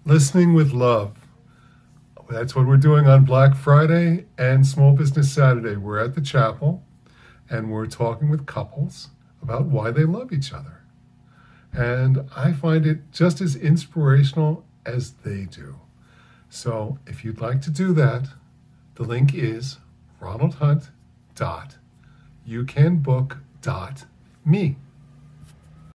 Listening with love. That's what we're doing on Black Friday and Small Business Saturday. We're at the chapel and we're talking with couples about why they love each other. And I find it just as inspirational as they do. So if you'd like to do that, the link is ronaldhunt.youcanbook.me.